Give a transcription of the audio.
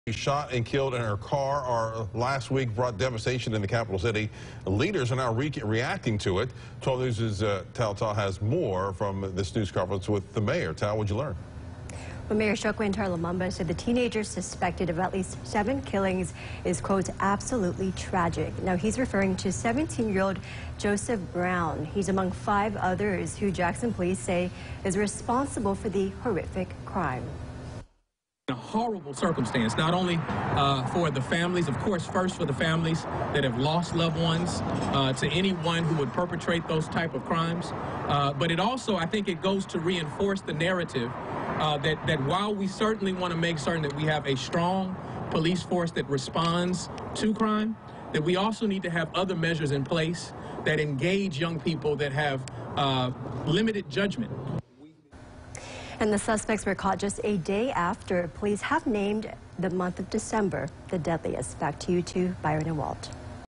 Shot and killed in her car last week brought devastation in the capital city. Leaders are now reacting to it. 12 News' Tal has more from this news conference with the mayor. Tal, what'd you learn? Well, Mayor Shokwintar Lumumba said the teenager suspected of at least 7 killings is, quote, absolutely tragic. Now, he's referring to 17-year-old Joseph Brown. He's among 5 others who Jackson police say is responsible for the horrific crime. A horrible circumstance, not only for the families, of course, first for the families that have lost loved ones, to anyone who would perpetrate those type of crimes, but it also, I think it goes to reinforce the narrative that while we certainly want to make certain that we have a strong police force that responds to crime, that we also need to have other measures in place that engage young people that have limited judgment. And the suspects were caught just a day after police have named the month of December the deadliest. Back to you two, Byron and Walt.